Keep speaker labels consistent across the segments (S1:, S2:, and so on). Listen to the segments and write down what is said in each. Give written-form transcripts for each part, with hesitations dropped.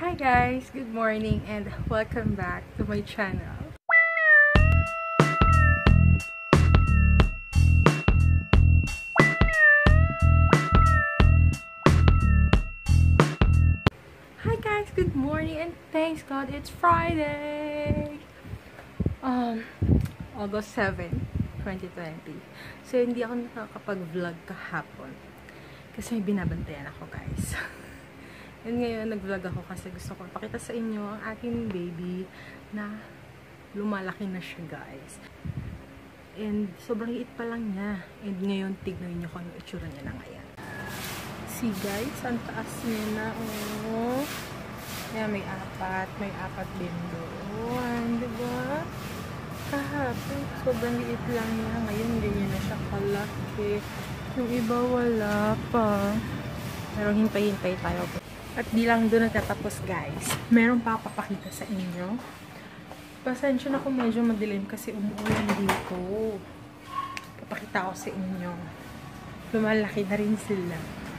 S1: Hi guys! Good morning and welcome back to my channel. Hi guys! Good morning and thanks God it's Friday! August 7, 2020. So hindi ako nakakapag-vlog kahapon kasi may binabantayan ako guys. And ngayon, nag-vlog ako kasi gusto ko ipakita sa inyo ang aking baby na lumalaki na siya, guys. And sobrang liit pa lang niya. And ngayon, tignan niyo kung ano itsura niya na ngayon. See, guys, ang taas niya na, oh. Kaya may apat din doon. Diba? Kahapon, sobrang liit lang niya. Ngayon, ganyan na siya kalaki. Yung iba, wala pa. Pero hintay-hintay tayo. At di lang doon natatapos guys. Meron pa papakita sa inyo. Pasensya na kung medyo madilim kasi umuulan dito. Papakita ko sa inyo. Lumalaki na rin sila.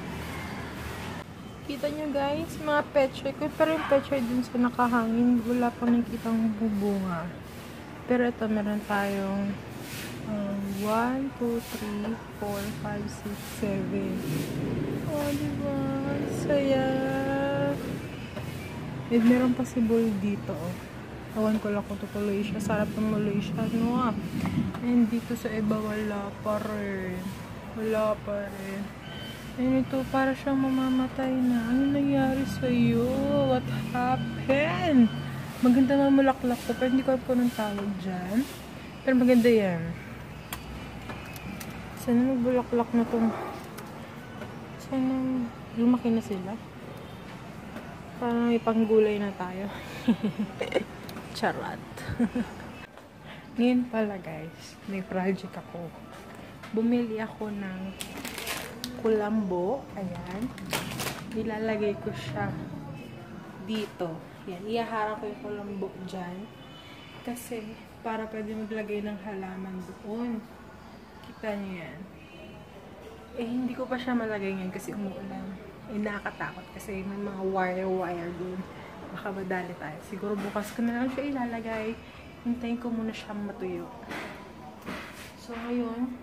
S1: Kita nyo guys, mga petchay ko. Pero yung petchay dun sa nakahangin, wala pa nakikitang bubunga. Pero ito meron tayong 1, 2, 3, 4, 5, 6, 7. Oh, diba? Saya. And meron pa si Bull dito, oh. Awan ko lang kung tutuloy siya. Sarap tumuloy siya, no? And dito sa iba, wala pa rin. Wala pa rin. And ito, para siyang mamamatay na. Ano nangyari sa'yo? What happened? Maganda na mulaklak to, pero hindi ko alam kung anong tawag dyan. Pero maganda yan. Sana magbulaklak na itong... Sana lumaki na sila. Parang may panggulay na tayo. Charot. Ngayon pala guys, may project ako. Bumili ako ng kulambo. Ayan. Nilalagay ko siya dito. Yan. Iyaharang ko yung kulambo dyan. Kasi para pwede maglagay ng halaman doon. Kita niyo yan. Eh, hindi ko pa siya malagay ngayon kasi umuulan. Eh, nakakatakot kasi may mga wire doon. Baka madali tayo. Siguro bukas ko na lang siya ilalagay. Hintayin ko muna siya matuyo. So, ngayon,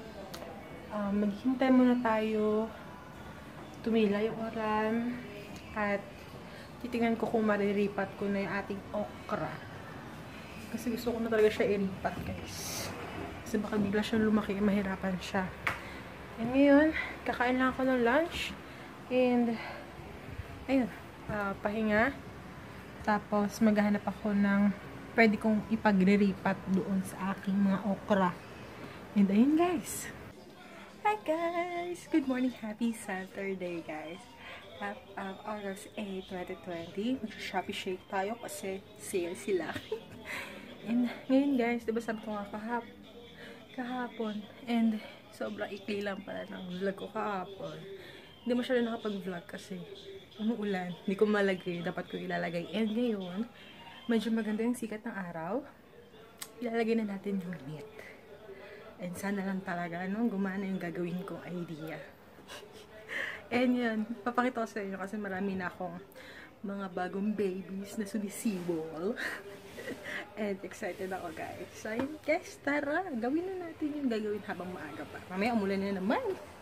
S1: maghintay muna tayo. Tumila yung oran. At titingnan ko kung mariripat ko na yung ating okra. Kasi gusto ko na talaga siya iripat, guys. Kasi baka bigla siya lumaki, mahirapan siya. And ngayon, kakain lang ako ng lunch. And, ayun, pahinga. Tapos, maghahanap ako ng pwede kong ipagre-ripat doon sa aking mga okra. And ayun, guys. Hi, guys! Good morning. Happy Saturday, guys. August 8, 2020. Mag-Shopee Shake tayo kasi sale sila. And ngayon, guys, diba sabi ko nga kahapon. And sobrang ikli lang pala ng vlog ko kahapon. Hindi masyado nakapag-vlog kasi umuulan. Hindi ko malagay. Dapat ko ilalagay. And ngayon, medyo maganda yung sikat ng araw. Ilalagay na natin yung meat. And sana lang talaga, no, gumana yung gagawin kong idea. And yun, papakita ko sa inyo kasi marami na akong mga bagong babies na sumisibol. And excited ako guys. So ayun guys, tara, gawin na natin yung gagawin habang maaga pa. Mamaya umulan na naman.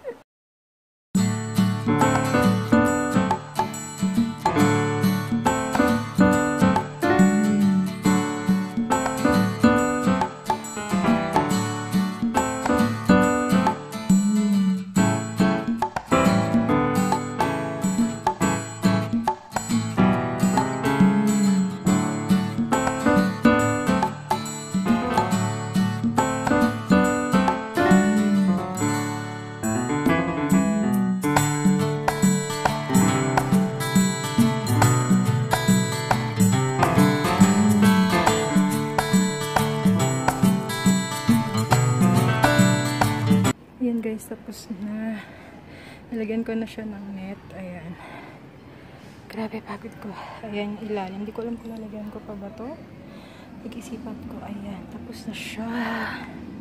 S1: Guys, tapos na nalagyan ko na siya ng net. Ayan, grabe pagod ko. Ayan yung ilalim, hindi ko alam kung lalagyan ko pa ba to. Nag-isipan ko. Ayan, tapos na siya.